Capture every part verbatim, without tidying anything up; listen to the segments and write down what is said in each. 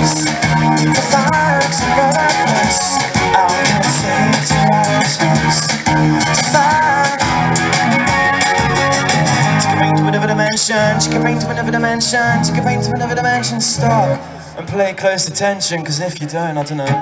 space to find another place. I'm dancing to outer space to find. Take a brain to another dimension, take a brain to another dimension, take a brain to another dimension. Stop and play close attention, cause if you don't, I don't know.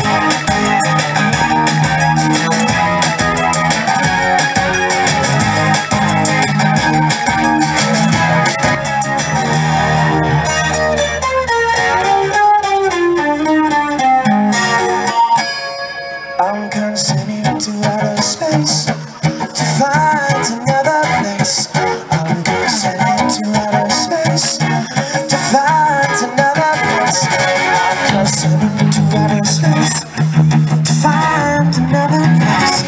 I'm condescending to outer space to find another place. I'm condescending to outer space to find another place. I'm condescending to outer space to find another place.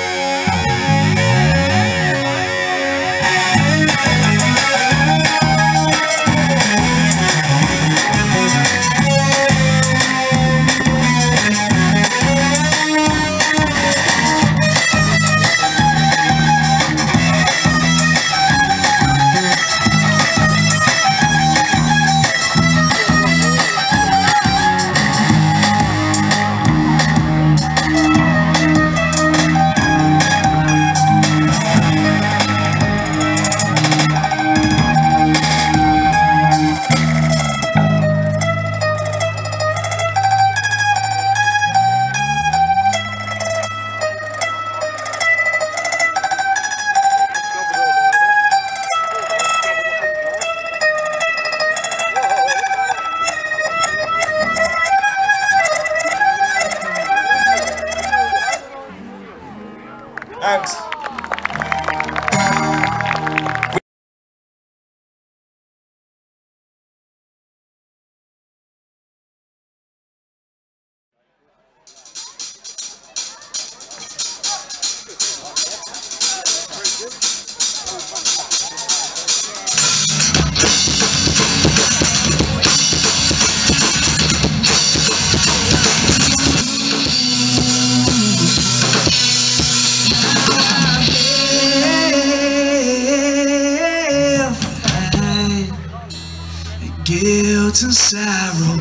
Thanks. Guilt and sorrow,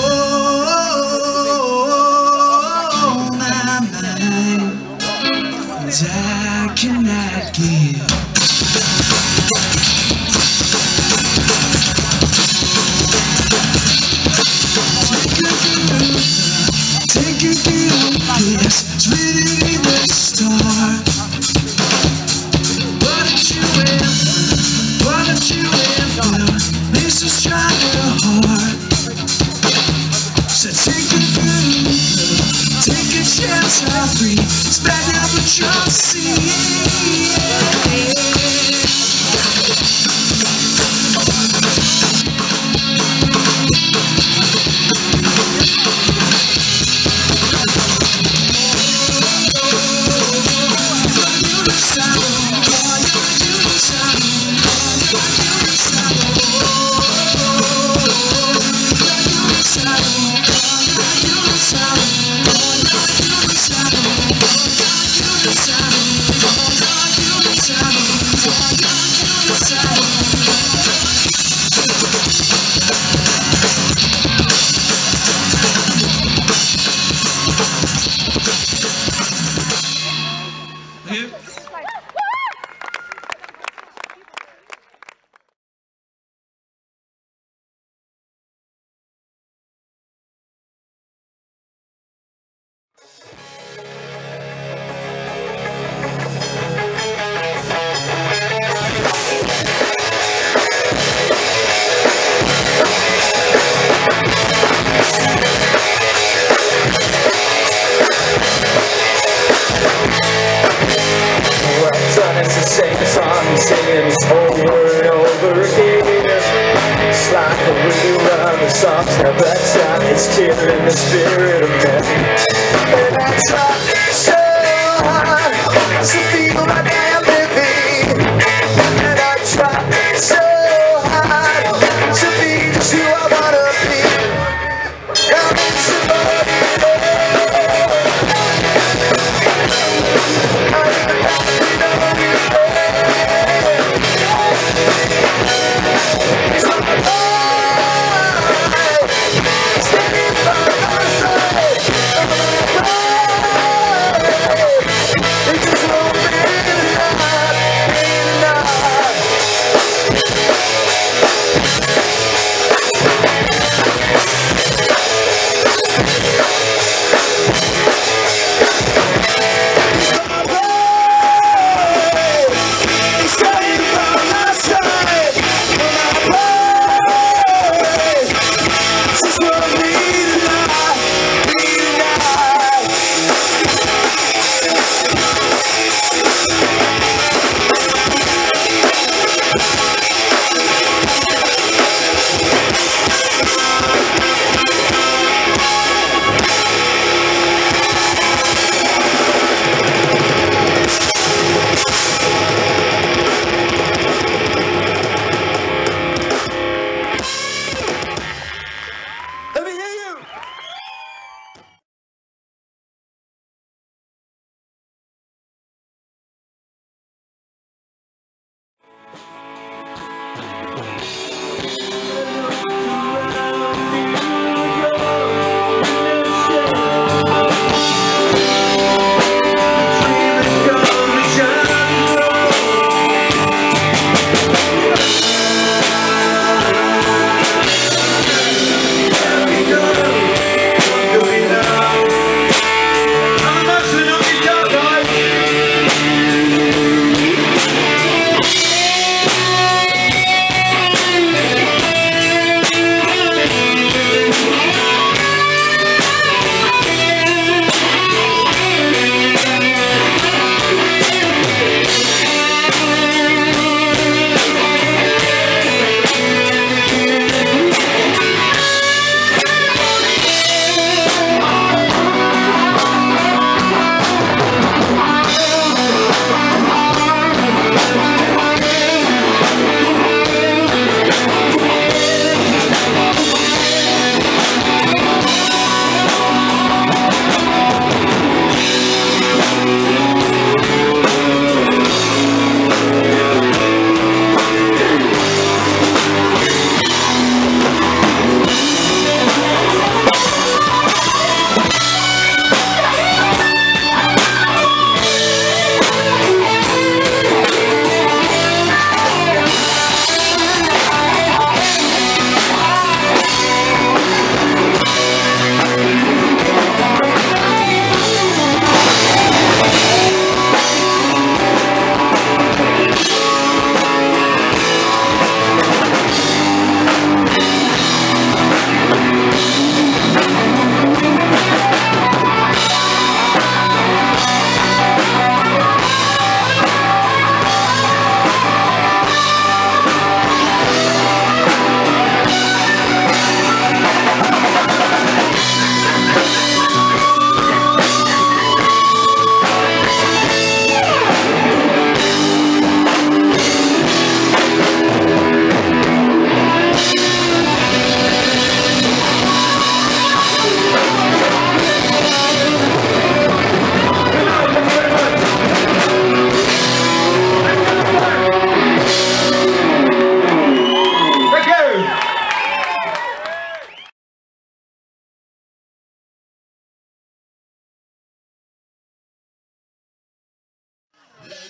oh, my mind, and I cannot give. Take a good guess, it's really the start. What did you ever, what did you ever, this is trying to heart. So take a good look, take a chance, I'll free. It's back now, but you'll see. It's the same song singing over and over again. It's like a wheel around the song's never time. It's killing the spirit of men. And I try so hard to feel like I am living. And I try so hard to be just who I wanna be. I'm somebody Stay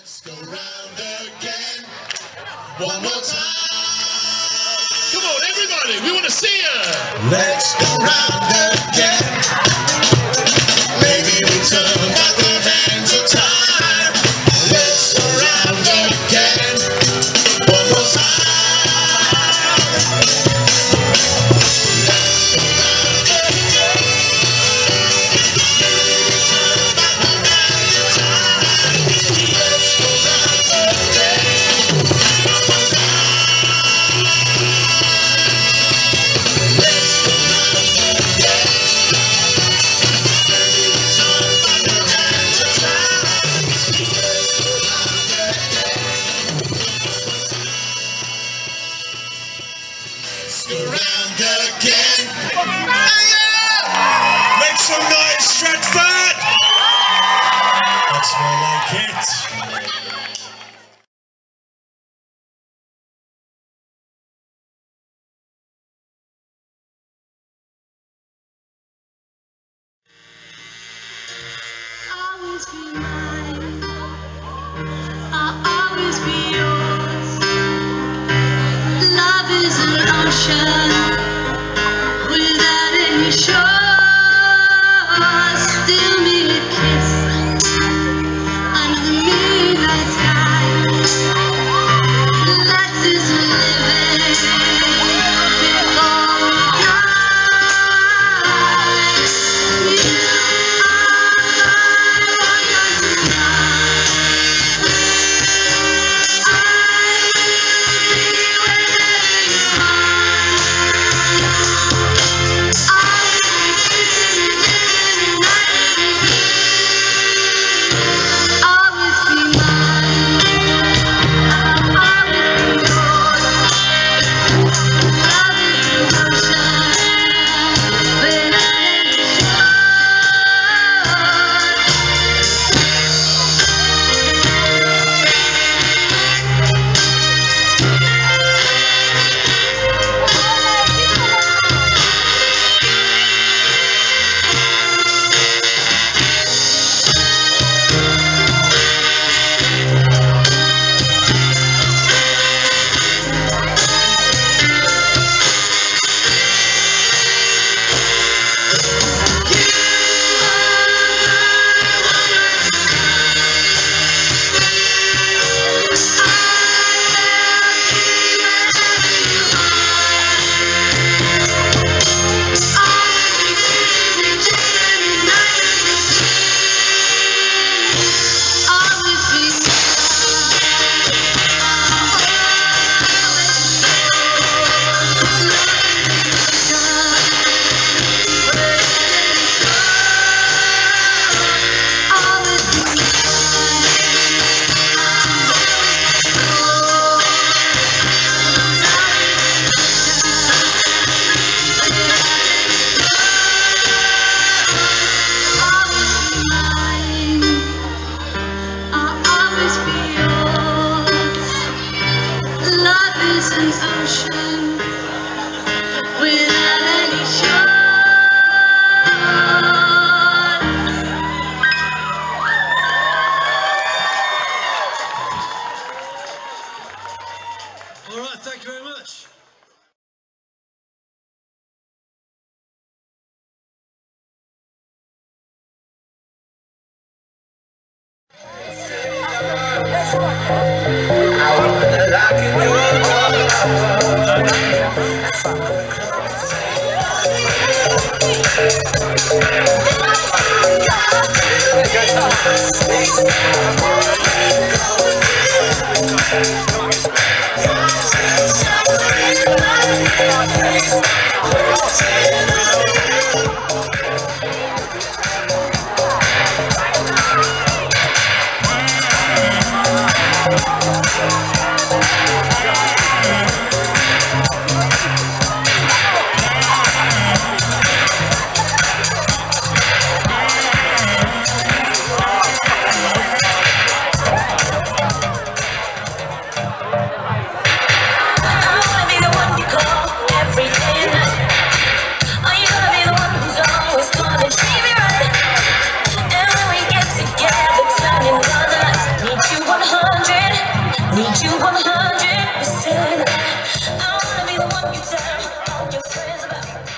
Let's go round again. One more time. Come on, everybody, we want to see you. Let's go round again. Maybe we turn back the hands of time. Let's go round again. One more time. Let's go round again. Maybe we turn back the hands of time. Let's go round again. One more time. Let's go round again. Maybe we turn back the hands of time. Let's go round again. Let's go round again. Hiya! Make some noise, Stratford! That's more like it. Always be mine. I'll always be yours. Love is an ocean without any shore. Still need a kiss under the midnight sky. Let's just live it before we die. You an ocean without any shore. All right, thank you very much. Every day and night. Are you gonna be the one who's on Yeah.